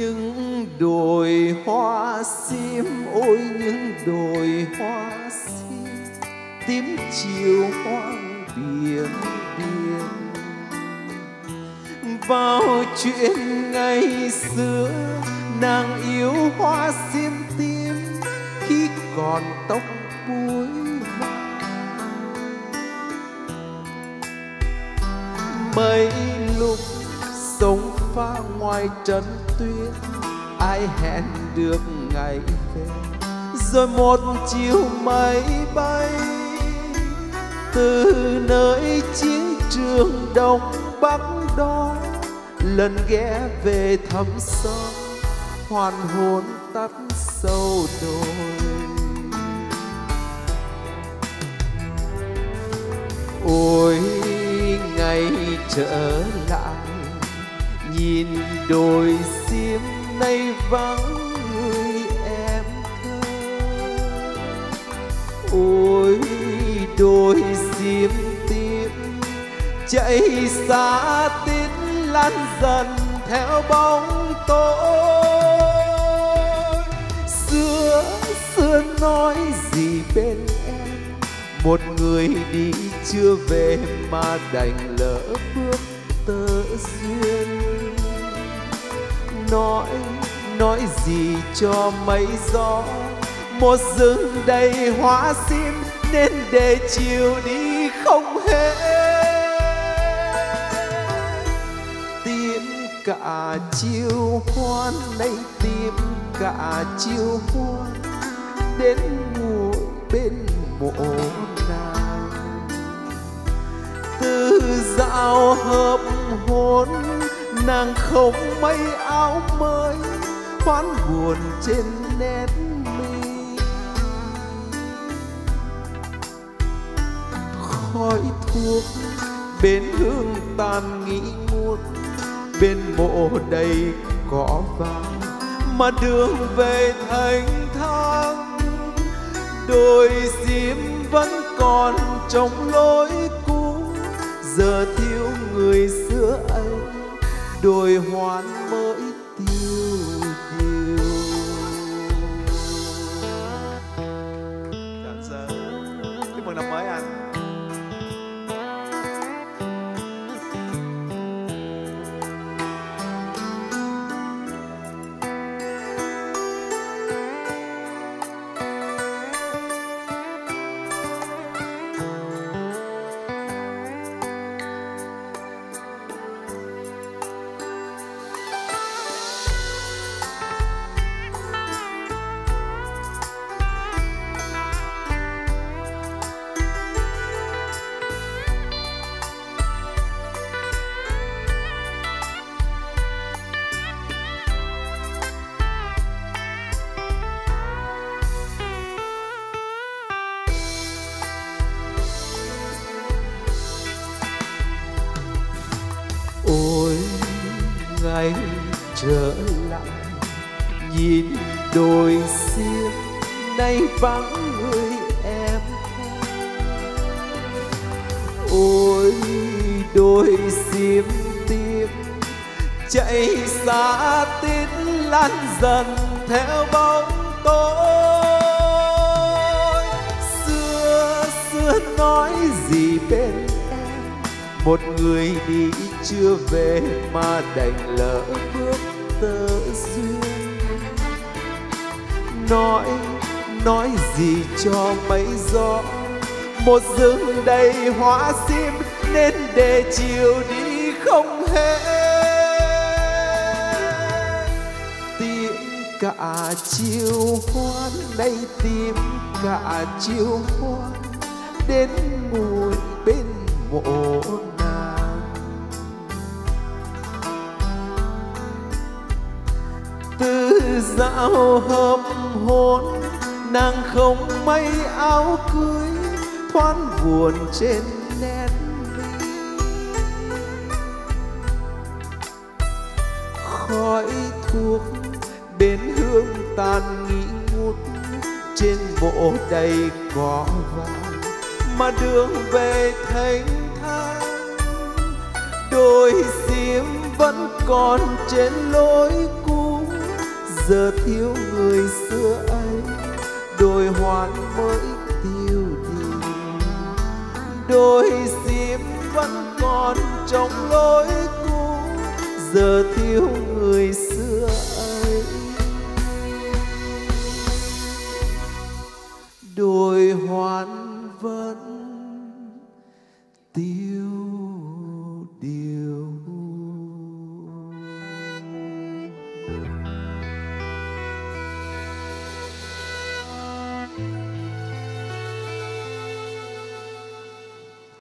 những đồi hoa sim, ôi những đồi hoa sim, tím chiều hoang biển biển. Vào chuyện ngày xưa nàng yêu hoa sim tím khi còn tóc búi vàng. Mấy lúc sống pha ngoài trần tuyết, ai hẹn được ngày về, rồi một chiều máy bay từ nơi chiến trường Đông Bắc đó lần ghé về thăm xóm, hoàn hồn tắt sâu đồi. Ôi ngày trở lại, nhìn đồi sim nay vắng người em thơ. Ôi đồi sim tím chạy xa tít lan dần theo bóng tối. Xưa nói gì bên em, một người đi chưa về mà đành lỡ bước tơ duyên. Nói gì cho mây gió, một rừng đầy hoa sim nên để chiều đi không hết. Tìm cả chiều hoan nay, tìm cả chiều hoan đến ngồi bên mộ nàng. Từ dạo hợp hôn nàng không mấy áo mới, thoáng buồn trên nét mi. Khói thuốc bên hương tàn nghi ngút, bên mộ đầy cỏ vàng mà đường về thanh thang. Đồi sim vẫn còn trong lối cũ, giờ thiếu người xưa ấy, đồi hoan mới tiêu điều. Chúc mừng năm mới anh. Ôi ngày trở lại, nhìn đồi sim nay vắng người em. Ôi đồi sim tím chạy xa tít lan dần theo bóng tối. Xưa nói gì bên em, một người đi chưa về mà đành lỡ bước tơ duyên. Nói gì cho mây gió, một rừng đầy hoa sim nên để chiều đi không hết. Tìm cả chiều hoan đây, tìm cả chiều hoan đến ngồi bên mộ nàng. Từ dạo hợp hôn nàng không mấy áo cưới, thoáng buồn trên nét mi. Khói thuốc bên hương tàn nghi ngút, trên mộ đầy cỏ vàng mà đường về thanh thang. Đồi sim vẫn còn trên lối cũ, giờ thiếu người xưa ấy, đôi hoan mới tiêu đi. Đôi sim vẫn còn trong lối cũ, giờ thiếu người